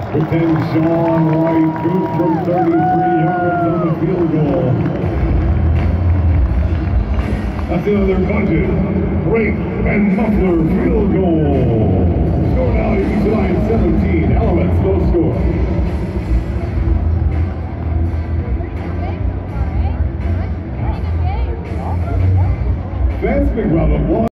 Lieutenant Sean White, good from 33 yards on the field goal. That's another budget, break, and muffler field goal. Score now, East Line 17, Elements, no score. Vance McRellan won.